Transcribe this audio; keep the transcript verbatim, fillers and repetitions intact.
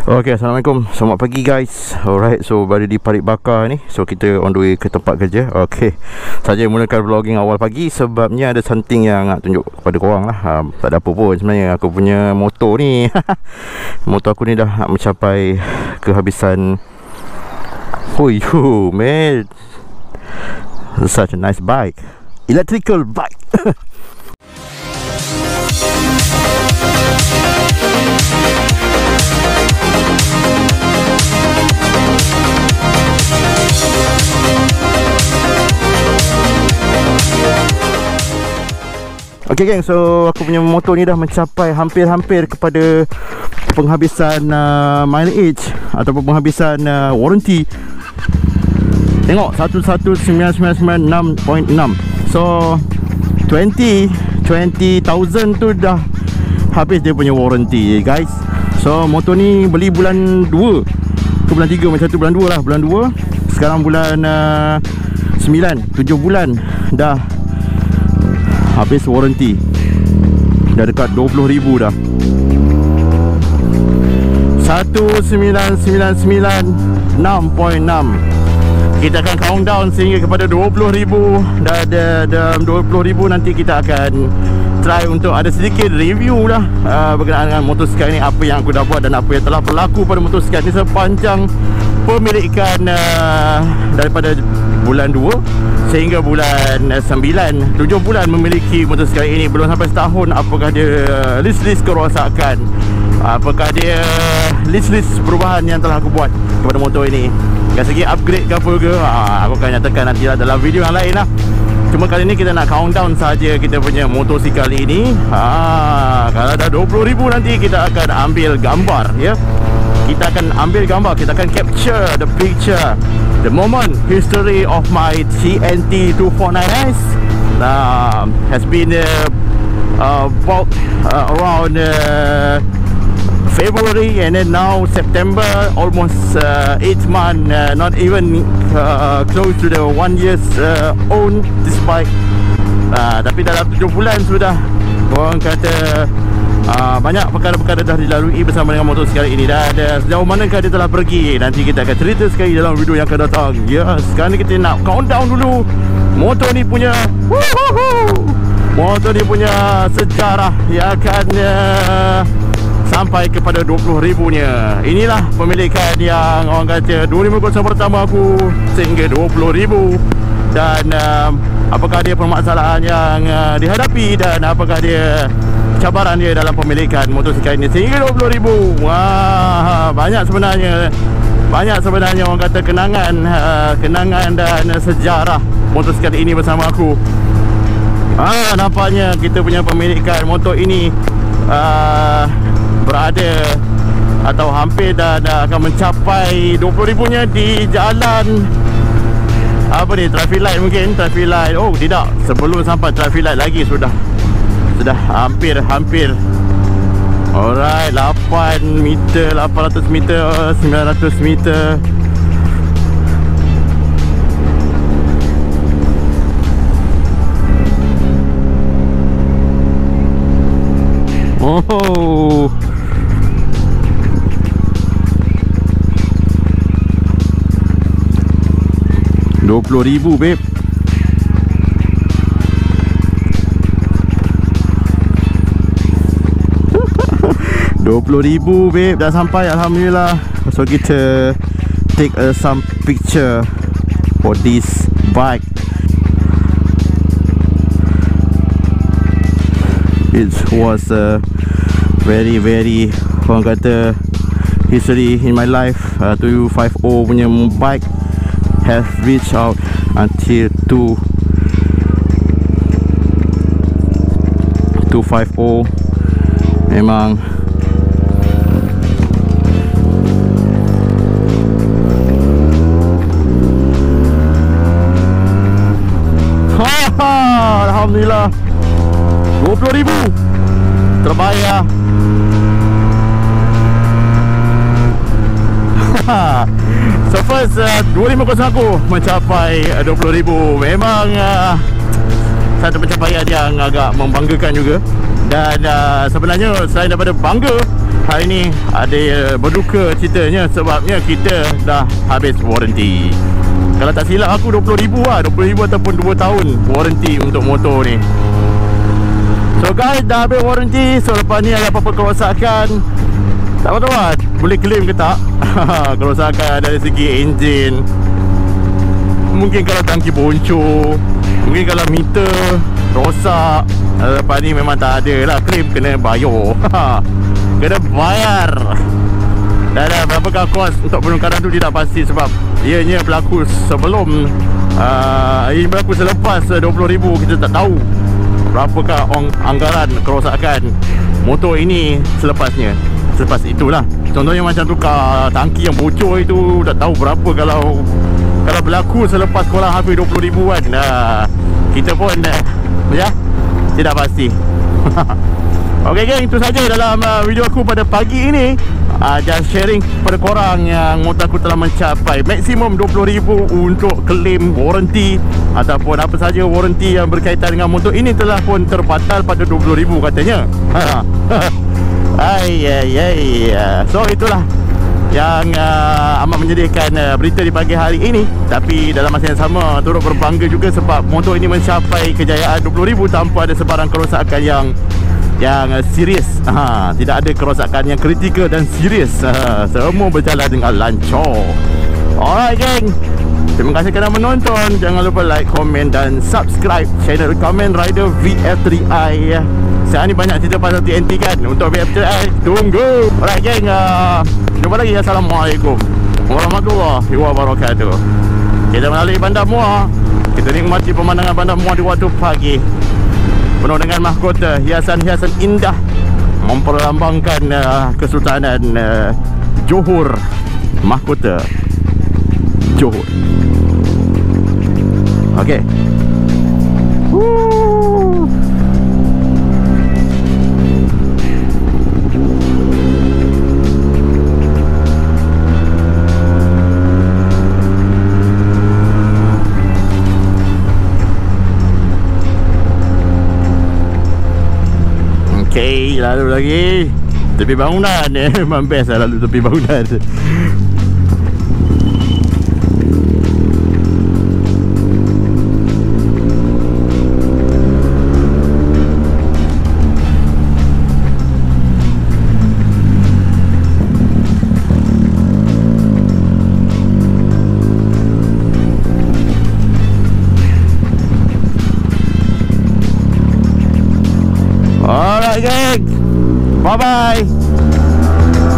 Okay, Assalamualaikum. Selamat pagi guys. Alright, so baru di Parit Bakar ni. So kita on the way ke tempat kerja. Okay, saja mulakan vlogging awal pagi sebabnya ada something yang nak tunjuk kepada korang lah. ha, Tak ada apa pun sebenarnya. Aku punya motor ni motor aku ni dah nak mencapai kehabisan. Hui hu man, such a nice bike, electrical bike. Okay geng, so aku punya motor ni dah mencapai hampir-hampir kepada penghabisan uh, mileage ataupun penghabisan uh, warranty. Tengok satu satu sembilan sembilan sembilan enam perpuluhan enam. So twenty thousand tu dah habis dia punya warranty guys. So motor ni beli bulan dua ke bulan tiga, macam tu bulan dua lah. Bulan dua, sekarang bulan uh, sembilan, tujuh bulan dah habis warranty. Dah dekat dua puluh ribu dah. Satu sembilan sembilan sembilan enam perpuluhan enam. Kita akan countdown sehingga kepada dua puluh ribu. Dah ada dalam dua puluh ribu nanti kita akan try untuk ada sedikit review lah uh, berkenaan dengan motosikal ni, apa yang aku dah buat dan apa yang telah berlaku pada motosikal ni sepanjang pemilikan uh, daripada bulan dua sehingga bulan sembilan. Tujuh bulan memiliki motosikal ini, belum sampai setahun. Apakah dia list-list kerosakan, apakah dia list-list perubahan yang telah aku buat kepada motor ini, dari segi upgrade ke apa ke, ha, aku akan nyatakan nanti lah dalam video yang lain lah. Cuma kali ni kita nak countdown saja kita punya motosikal ini. ha, Kalau dah dua puluh ribu nanti kita akan ambil gambar ya. Kita akan ambil gambar, kita akan capture the picture, the moment history of my T N T two forty-nine S uh, has been uh, uh, bought uh, around uh, February, and then now September, almost uh, eight months, uh, not even uh, close to the one years uh, own this bike. uh, Tapi dalam tujuh bulan sudah, orang kata uh, banyak perkara-perkara dah dilalui bersama dengan motosikal ini. Dan uh, sejauh manakah dia telah pergi, nanti kita akan cerita sekali dalam video yang akan datang. Ya, yes, sekarang ni kita nak countdown dulu. Motor ni punya woohoo, motor ni punya sejarah yang akan uh, sampai kepada dua puluh ribu nya. Inilah pemilikan yang orang kata dua ribu pertama aku sehingga dua puluh ribu. Dan uh, apakah dia permasalahan yang uh, dihadapi dan apakah dia cabaran dia dalam pemilikan motosikal ini sehingga dua puluh ribu. Wah, banyak sebenarnya. Banyak sebenarnya orang kata kenangan uh, kenangan dan uh, sejarah motosikal ini bersama aku. Ah, nampaknya kita punya pemilikan motor ini uh, berada atau hampir dah, dah akan mencapai dua puluh ribu nya di jalan apa ni, traffic light mungkin, traffic light. Oh tidak, sebelum sampai traffic light lagi sudah sudah hampir-hampir. Alright, lapan meter, lapan ratus meter, sembilan ratus meter. Oh, dua puluh ribu babe. dua puluh ribu babe, dah sampai alhamdulillah. So kita take uh, some picture for this bike. It was a very very orang kata history in my life. uh, two fifty punya bike have reached out until two fifty. Memang alhamdulillah dua puluh ribu terbayar. So first uh, dua ribu aku mencapai uh, dua puluh ribu. Memang uh, satu pencapaian yang agak membanggakan juga. Dan uh, sebenarnya selain daripada bangga, hari ni ada uh, berduka ceritanya sebabnya kita dah habis warranty. Kalau tak silap aku dua puluh ribu lah, dua puluh ribu ataupun dua tahun warranty untuk motor ni. So guys, dah habis warranty. So lepas ni ada apa-apa kerosakan, tak tahu lah boleh claim ke tak. Kerosakan dari segi enjin, mungkin kalau tangki boncor, mungkin kalau meter rosak. Lepas ni memang tak ada lah claim, kena bayar. Kena bayar. Dan uh, berapakah kos untuk penukaran tu tidak pasti sebab ianya berlaku sebelum uh, Ia berlaku selepas uh, dua puluh ribu. Kita tak tahu berapakah ong, anggaran kerosakan motor ini selepasnya. Selepas itulah, contohnya macam tukar tangki yang bocor itu, tak tahu berapa kalau Kalau berlaku selepas kurang hampir dua puluh ribu kan. uh, Kita pun uh, ya, tidak pasti. Ok geng, itu saja dalam uh, video aku pada pagi ini. uh, Just sharing kepada korang yang motor aku telah mencapai maksimum dua puluh ribu untuk claim warranty ataupun apa saja warranty yang berkaitan dengan motor ini telah pun terbatal pada dua puluh ribu katanya. Ay, ay, ay. So itulah yang uh, amat menyedihkan uh, berita di pagi hari ini. Tapi dalam masa yang sama turut berbangga juga sebab motor ini mencapai kejayaan dua puluh ribu tanpa ada sebarang kerosakan yang yang uh, serius. Ha, tidak ada kerosakan yang kritikal dan serius. Ha, semua berjalan dengan lancar. Alright geng, terima kasih kerana menonton. Jangan lupa like, komen dan subscribe channel Kamen Rider V F tiga i. Sekarang ni banyak cerita pasal T N T kan. Untuk V F tiga i, tunggu. Alright geng, uh, jumpa lagi. Assalamualaikum warahmatullahi wabarakatuh. Kita melalui Bandar Muar. Kita nikmati pemandangan Bandar Muar di waktu pagi, penuh dengan mahkota, hiasan-hiasan indah memperlambangkan uh, Kesultanan uh, Johor. Mahkota Johor. Okey. Woo. Okay, lalu lagi tepi bangunan. Memang best lah lalu tepi bangunan. Alright geng, bye bye.